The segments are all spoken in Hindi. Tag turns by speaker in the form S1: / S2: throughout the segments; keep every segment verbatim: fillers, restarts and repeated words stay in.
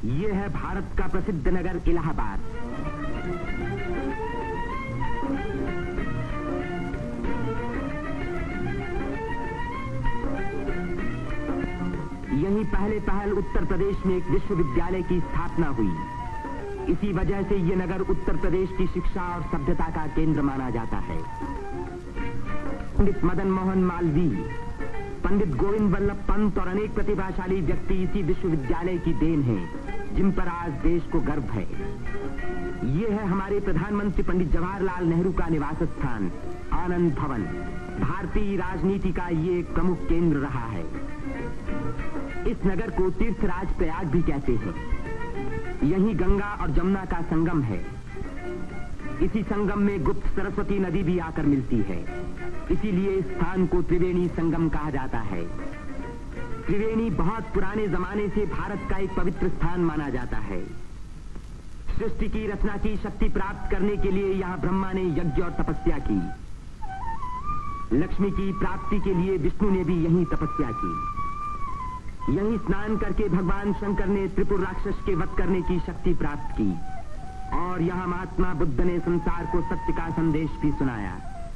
S1: ये है भारत का प्रसिद्ध नगर इलाहाबाद। यहीं पहले पहल उत्तर प्रदेश में एक विश्वविद्यालय की स्थापना हुई। इसी वजह से ये नगर उत्तर प्रदेश की शिक्षा और सभ्यता का केंद्र माना जाता है। पंडित मदन मोहन मालवीय, पंडित गोविंद वल्लभ पंत और अनेक प्रतिभाशाली व्यक्ति इसी विश्वविद्यालय की देन हैं, जिन पर आज देश को गर्व है। ये है हमारे प्रधानमंत्री पंडित जवाहरलाल नेहरू का निवास स्थान, आनंद भवन। भारतीय राजनीति का ये एक प्रमुख केंद्र रहा है। इस नगर को तीर्थराज प्रयाग भी कहते हैं। यहीं गंगा और जमुना का संगम है। इसी संगम में गुप्त सरस्वती नदी भी आकर मिलती है। इसीलिए इस स्थान को त्रिवेणी संगम कहा जाता है। त्रिवेणी बहुत पुराने जमाने से भारत का एक पवित्र स्थान माना जाता है। सृष्टि की रचना की शक्ति प्राप्त करने के लिए यहाँ ब्रह्मा ने यज्ञ और तपस्या की। लक्ष्मी की प्राप्ति के लिए विष्णु ने भी यहीं तपस्या की। यहीं स्नान करके भगवान शंकर ने त्रिपुर राक्षस के वध करने की शक्ति प्राप्त की और यहाँ महात्मा बुद्ध ने संसार को सत्य का संदेश भी सुनाया।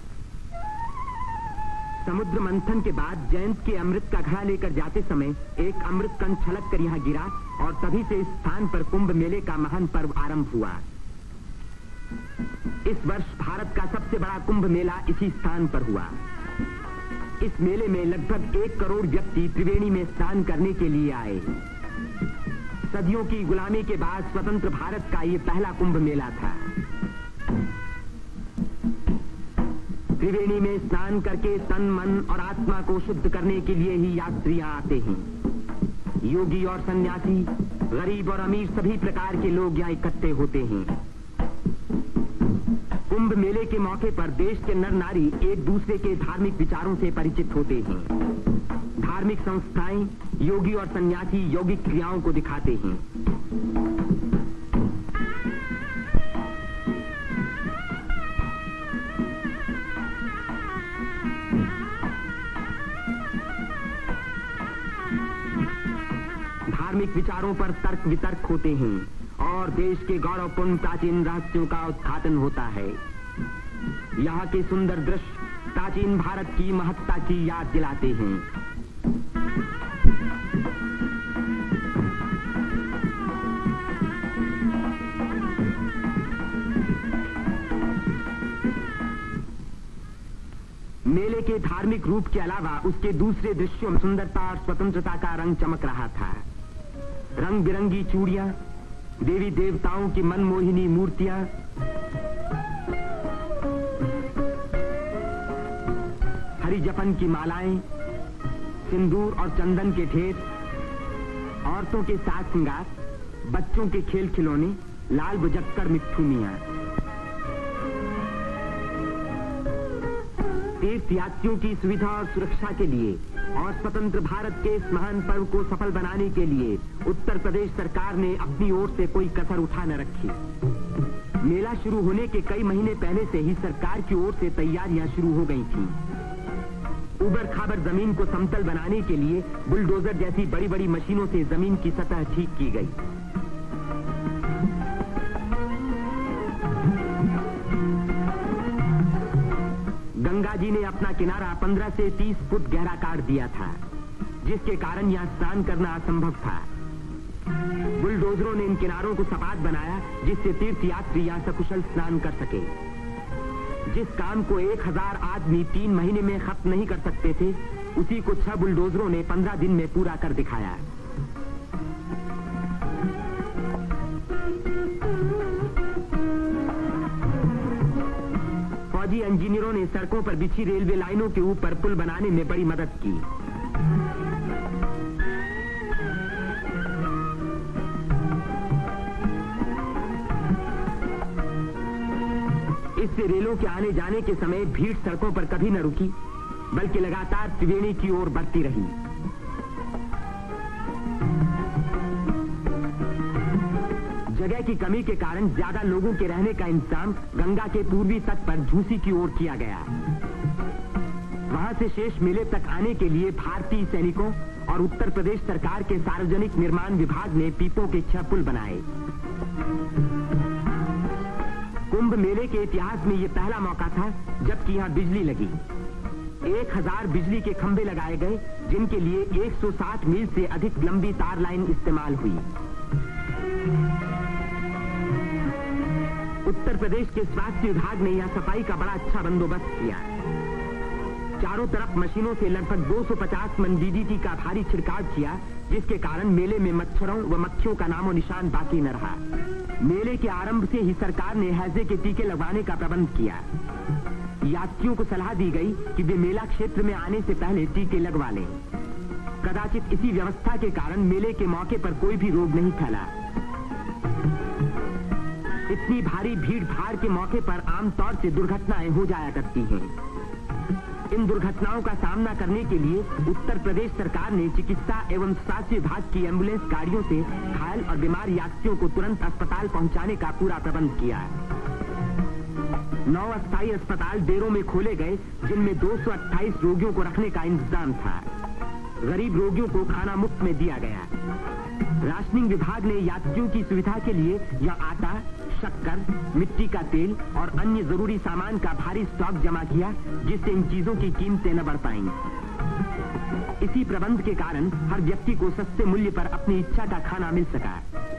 S1: समुद्र मंथन के बाद जयंत के अमृत का घड़ा लेकर जाते समय एक अमृत कण छलक कर यहाँ गिरा और तभी से इस स्थान पर कुंभ मेले का महान पर्व आरंभ हुआ। इस वर्ष भारत का सबसे बड़ा कुंभ मेला इसी स्थान पर हुआ। इस मेले में लगभग एक करोड़ व्यक्ति त्रिवेणी में स्नान करने के लिए आए। सदियों की गुलामी के बाद स्वतंत्र भारत का ये पहला कुंभ मेला था। त्रिवेणी में स्नान करके तन, मन और आत्मा को शुद्ध करने के लिए ही यात्रियां आते हैं। योगी और सन्यासी, गरीब और अमीर सभी प्रकार के लोग यहाँ इकट्ठे होते हैं। कुंभ मेले के मौके पर देश के नर नारी एक दूसरे के धार्मिक विचारों से परिचित होते हैं। धार्मिक संस्थाएं योगी और सन्यासी यौगिक क्रियाओं को दिखाते हैं। धार्मिक विचारों पर तर्क वितर्क होते हैं और देश के गौरवपूर्ण प्राचीन रहस्यों का उद्घाटन होता है। यहाँ के सुंदर दृश्य प्राचीन भारत की महत्ता की याद दिलाते हैं। मेले के धार्मिक रूप के अलावा उसके दूसरे दृश्यों में सुंदरता और स्वतंत्रता का रंग चमक रहा था। रंग बिरंगी चूड़ियां, देवी देवताओं की मनमोहिनी मूर्तियां, हरी जपन की मालाएं, सिंदूर और चंदन के ढेर, औरतों के साज श्रृंगार, बच्चों के खेल खिलौने, लाल बुझक्कड़ मिट्ठू मियां। तीर्थयात्रियों की सुविधा और सुरक्षा के लिए और स्वतंत्र भारत के इस महान पर्व को सफल बनाने के लिए उत्तर प्रदेश सरकार ने अपनी ओर से कोई कसर उठा न रखी। मेला शुरू होने के कई महीने पहले से ही सरकार की ओर से तैयारियां शुरू हो गई थीं। उबड़ खाबड़ जमीन को समतल बनाने के लिए बुलडोजर जैसी बड़ी बड़ी मशीनों से जमीन की सतह ठीक की गई। गंगा जी ने अपना किनारा पंद्रह से तीस फुट गहरा काट दिया था, जिसके कारण यहाँ स्नान करना असंभव था। बुलडोजरों ने इन किनारों को सपाट बनाया, जिससे तीर्थयात्री यहाँ सकुशल स्नान कर सके। जिस काम को एक हजार आदमी तीन महीने में खत्म नहीं कर सकते थे, उसी को छह बुलडोजरों ने पंद्रह दिन में पूरा कर दिखाया। फौजी इंजीनियरों ने सड़कों पर बिछी रेलवे लाइनों के ऊपर पुल बनाने में बड़ी मदद की। इससे रेलों के आने जाने के समय भीड़ सड़कों पर कभी न रुकी, बल्कि लगातार त्रिवेणी की ओर बढ़ती रही। जगह की कमी के कारण ज्यादा लोगों के रहने का इंतजाम गंगा के पूर्वी तट पर झूसी की ओर किया गया। वहां से शेष मेले तक आने के लिए भारतीय सैनिकों और और उत्तर प्रदेश सरकार के सार्वजनिक निर्माण विभाग ने पीपों के छह पुल बनाए। कुंभ मेले के इतिहास में यह पहला मौका था जबकि यहां बिजली लगी। एक हजार बिजली के खंभे लगाए गए जिनके लिए एक सौ साठ मील से अधिक लंबी तार लाइन इस्तेमाल हुई। उत्तर प्रदेश के स्वास्थ्य विभाग ने यहां सफाई का बड़ा अच्छा बंदोबस्त किया। चारों तरफ मशीनों से लगभग दो सौ पचास मन डीडीटी का भारी छिड़काव किया, जिसके कारण मेले में मच्छरों व मक्खियों का नामो निशान बाकी न रहा। मेले के आरंभ से ही सरकार ने हैजे के टीके लगवाने का प्रबंध किया। यात्रियों को सलाह दी गई कि वे मेला क्षेत्र में आने से पहले टीके लगवा लें। कदाचित इसी व्यवस्था के कारण मेले के मौके पर कोई भी रोग नहीं फैला। इतनी भारी भीड़ भाड़ के मौके पर आमतौर से दुर्घटनाएं हो जाया करती हैं। इन दुर्घटनाओं का सामना करने के लिए उत्तर प्रदेश सरकार ने चिकित्सा एवं स्वास्थ्य विभाग की एम्बुलेंस गाड़ियों से घायल और बीमार यात्रियों को तुरंत अस्पताल पहुंचाने का पूरा प्रबंध किया। नौ अस्थायी अस्पताल देरों में खोले गए, जिनमें दो सौ अट्ठाईस रोगियों को रखने का इंतजाम था। गरीब रोगियों को खाना मुफ्त में दिया गया। राशनिंग विभाग ने यात्रियों की सुविधा के लिए यह आटा, शक्कर, मिट्टी का तेल और अन्य जरूरी सामान का भारी स्टॉक जमा किया, जिससे इन चीजों की कीमतें न बढ़ पाएं। इसी प्रबंध के कारण हर व्यक्ति को सस्ते मूल्य पर अपनी इच्छा का खाना मिल सका।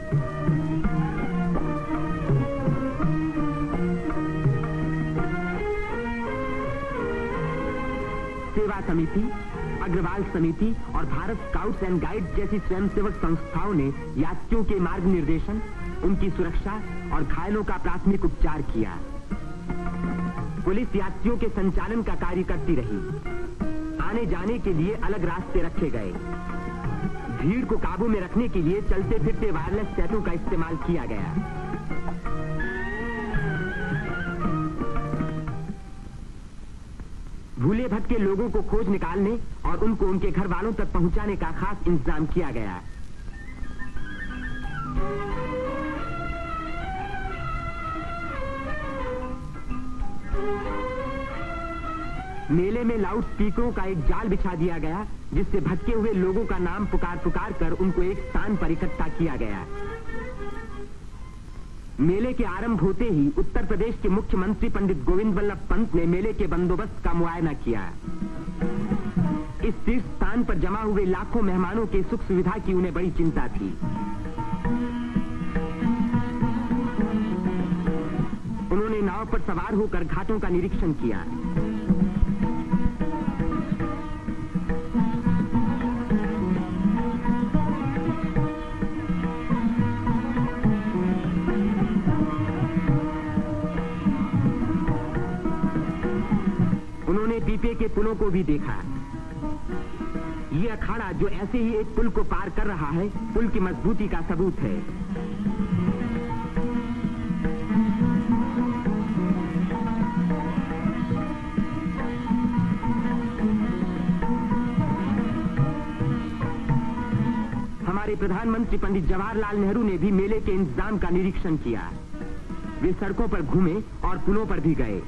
S1: सेवा समिति, अग्रवाल समिति और भारत स्काउट्स एंड गाइड्स जैसी स्वयंसेवक संस्थाओं ने यात्रियों के मार्ग निर्देशन, उनकी सुरक्षा और घायलों का प्राथमिक उपचार किया। पुलिस यात्रियों के संचालन का कार्य करती रही। आने जाने के लिए अलग रास्ते रखे गए। भीड़ को काबू में रखने के लिए चलते फिरते वायरलेस सेटों का इस्तेमाल किया गया। भूले भटके लोगों को खोज निकालने और उनको उनके घर वालों तक पहुंचाने का खास इंतजाम किया गया। मेले में लाउड स्पीकरों का एक जाल बिछा दिया गया, जिससे भटके हुए लोगों का नाम पुकार पुकार कर उनको एक स्थान पर इकट्ठा किया गया। मेले के आरंभ होते ही उत्तर प्रदेश के मुख्यमंत्री पंडित गोविंद वल्लभ पंत ने मेले के बंदोबस्त का मुआयना किया। इस तीर्थ स्थान पर जमा हुए लाखों मेहमानों के सुख सुविधा की उन्हें बड़ी चिंता थी। उन्होंने नाव पर सवार होकर घाटों का निरीक्षण किया। उन्होंने पीपे के पुलों को भी देखा। ये अखाड़ा जो ऐसे ही एक पुल को पार कर रहा है, पुल की मजबूती का सबूत है। हमारे प्रधानमंत्री पंडित जवाहरलाल नेहरू ने भी मेले के इंतजाम का निरीक्षण किया। वे सड़कों पर घूमे और पुलों पर भी गए।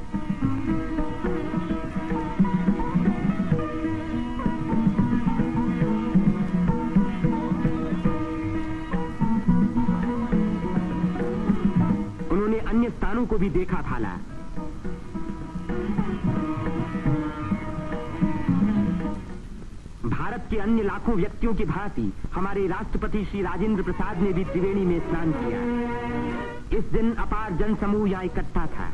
S1: अन्य स्थानों को भी देखा भाला। भारत के अन्य लाखों व्यक्तियों की भांति हमारे राष्ट्रपति श्री राजेंद्र प्रसाद ने भी त्रिवेणी में स्नान किया। इस दिन अपार जनसमूह यहां इकट्ठा था।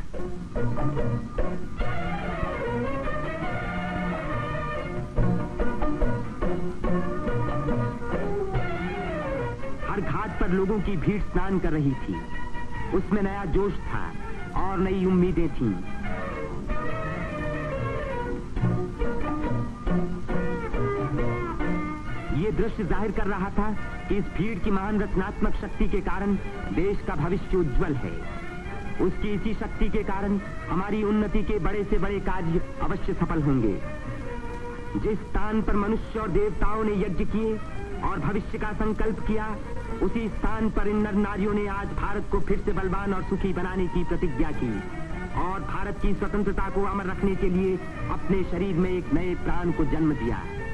S1: हर घाट पर लोगों की भीड़ स्नान कर रही थी। उसमें नया जोश था और नई उम्मीदें थीं। ये दृश्य जाहिर कर रहा था कि इस भीड़ की महान रचनात्मक शक्ति के कारण देश का भविष्य उज्जवल है। उसकी इसी शक्ति के कारण हमारी उन्नति के बड़े से बड़े कार्य अवश्य सफल होंगे। जिस स्थान पर मनुष्य और देवताओं ने यज्ञ किए और भविष्य का संकल्प किया, उसी स्थान पर इन नर नारियों ने आज भारत को फिर से बलवान और सुखी बनाने की प्रतिज्ञा की और भारत की स्वतंत्रता को अमर रखने के लिए अपने शरीर में एक नए प्राण को जन्म दिया।